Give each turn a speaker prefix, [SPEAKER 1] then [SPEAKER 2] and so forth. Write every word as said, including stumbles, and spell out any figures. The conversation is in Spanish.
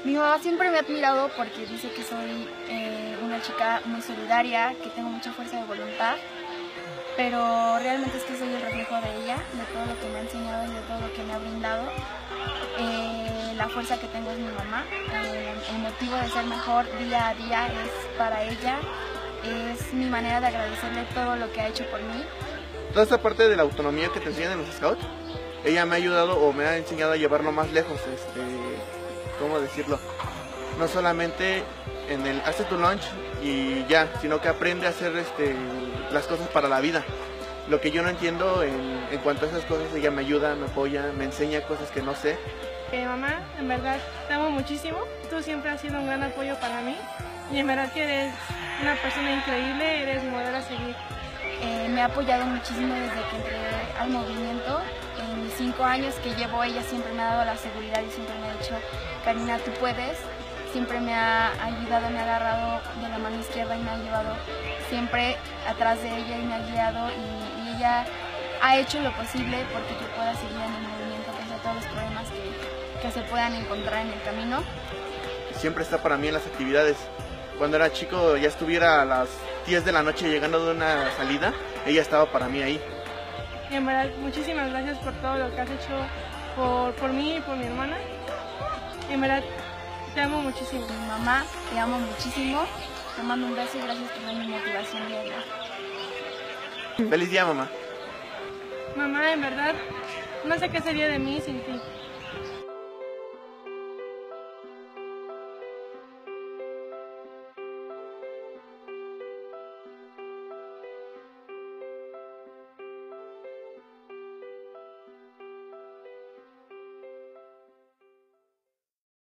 [SPEAKER 1] Mi mamá siempre me ha admirado porque dice que soy eh, una chica muy solidaria, que tengo mucha fuerza de voluntad, pero realmente es que soy el reflejo de ella, de todo lo que me ha enseñado y de todo lo que me ha brindado. Eh, la fuerza que tengo es mi mamá, eh, el motivo de ser mejor día a día es para ella, es mi manera de agradecerle todo lo que ha hecho por mí.
[SPEAKER 2] Toda esta parte de la autonomía que te enseñan en los scouts, ella me ha ayudado o me ha enseñado a llevarlo más lejos, este, ¿cómo decirlo? No solamente en el hace tu lunch y ya, sino que aprende a hacer este, las cosas para la vida. Lo que yo no entiendo en, en cuanto a esas cosas, ella me ayuda, me apoya, me enseña cosas que no sé.
[SPEAKER 3] Eh, mamá, en verdad te amo muchísimo, tú siempre has sido un gran apoyo para mí y en verdad que eres una persona increíble, eres mi modelo a seguir.
[SPEAKER 1] Eh, me ha apoyado muchísimo desde que entré al movimiento. En mis cinco años que llevo, ella siempre me ha dado la seguridad y siempre me ha dicho, Karina, tú puedes. Siempre me ha ayudado, me ha agarrado de la mano izquierda y me ha llevado siempre atrás de ella y me ha guiado y, y ella ha hecho lo posible porque yo pueda seguir en el movimiento pese a todos los problemas que, que se puedan encontrar en el camino.
[SPEAKER 2] Siempre está para mí en las actividades. Cuando era chico ya estuviera a las diez de la noche llegando de una salida, ella estaba para mí ahí.
[SPEAKER 3] Y en verdad, muchísimas gracias por todo lo que has hecho por, por mí y por mi hermana. Y en verdad, te amo muchísimo.
[SPEAKER 1] Mi mamá, te amo muchísimo. Te mando un beso y gracias por mi motivación diaria.
[SPEAKER 2] Feliz día, mamá.
[SPEAKER 3] Mamá, en verdad, no sé qué sería de mí sin ti.